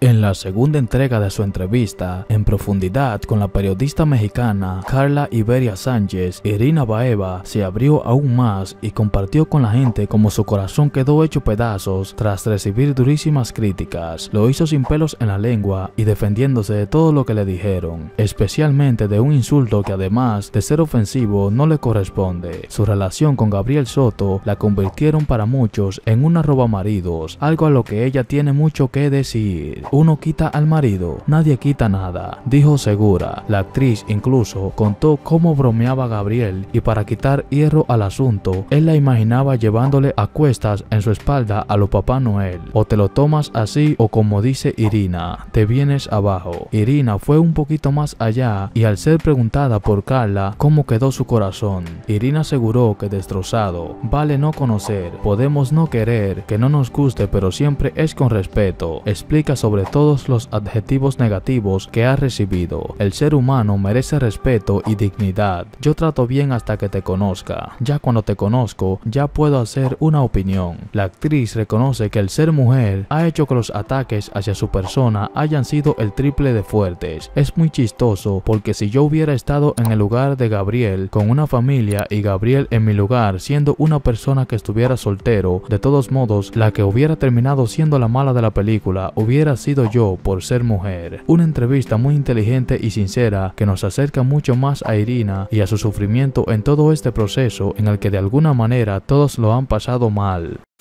En la segunda entrega de su entrevista en profundidad con la periodista mexicana Carla Iberia Sánchez, Irina Baeva se abrió aún más y compartió con la gente cómo su corazón quedó hecho pedazos tras recibir durísimas críticas. Lo hizo sin pelos en la lengua y defendiéndose de todo lo que le dijeron, especialmente de un insulto que además de ser ofensivo no le corresponde. Su relación con Gabriel Soto la convirtieron para muchos en una robamaridos, algo a lo que ella tiene mucho que decir. Uno quita al marido, nadie quita nada, dijo Segura. La actriz incluso contó cómo bromeaba Gabriel y para quitar hierro al asunto, él la imaginaba llevándole a cuestas en su espalda a lo Papá Noel. O te lo tomas así o como dice Irina, te vienes abajo. Irina fue un poquito más allá y al ser preguntada por Carla cómo quedó su corazón, Irina aseguró que destrozado, vale no conocer, podemos no querer, que no nos guste pero siempre es con respeto. Explica sobre todos los adjetivos negativos que ha recibido. El ser humano merece respeto y dignidad. Yo trato bien hasta que te conozca. Ya cuando te conozco, ya puedo hacer una opinión. La actriz reconoce que el ser mujer ha hecho que los ataques hacia su persona hayan sido el triple de fuertes. Es muy chistoso porque si yo hubiera estado en el lugar de Gabriel con una familia y Gabriel en mi lugar siendo una persona que estuviera soltero, de todos modos la que hubiera terminado siendo la mala de la película hubiera sido yo por ser mujer. Una entrevista muy inteligente y sincera que nos acerca mucho más a Irina y a su sufrimiento en todo este proceso en el que de alguna manera todos lo han pasado mal.